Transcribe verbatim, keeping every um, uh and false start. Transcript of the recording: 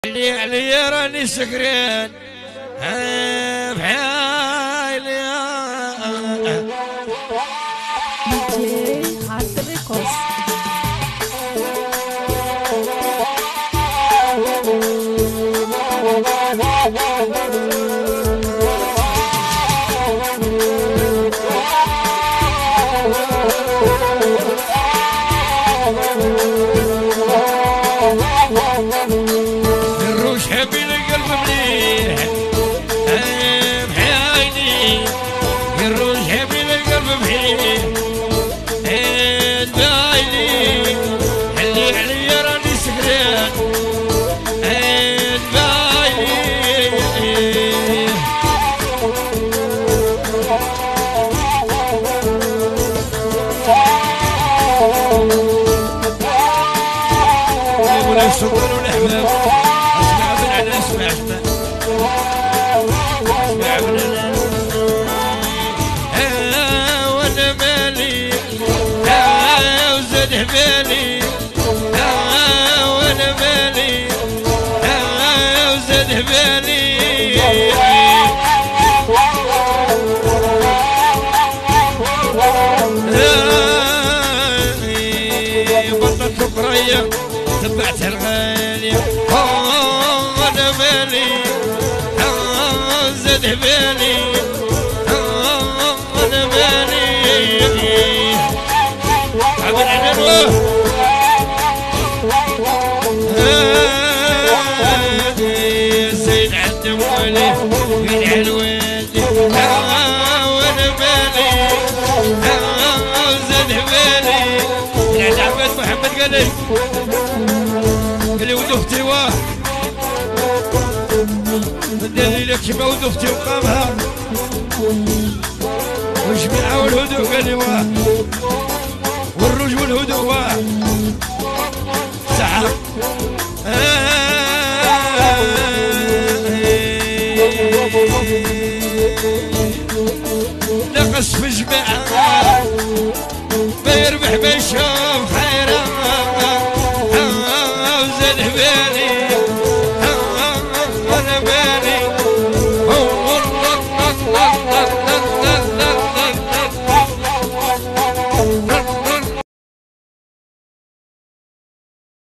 اللي علي راني سكران بحالي دي جي هارد ريكوردز. الروش حبي القلب مليح بحياني الروش حبي القلب مليح بايني اللي علي راني سكران بايني ولا السكر والاحباب اسمع من على اسمع اسمع اسمع من ها وانا مالي ها وزاد حبالي ها وانا مالي ها وزاد حبالي بطلت القرية تبعت الغالية وانا مالي زاد حبالي وانا مالي عمل على زين عند موالي من علوالي وانا مالي زاد حبالي العز عباس محمد قال لي اللي ولد اختي واه ندير لك شبه ولد اختي وقامها والجماعه والهدوء قال لي واه والروج والهدوء واه صح نقص في جماعه ما يربح ما يشوف خيره وزاد حبالي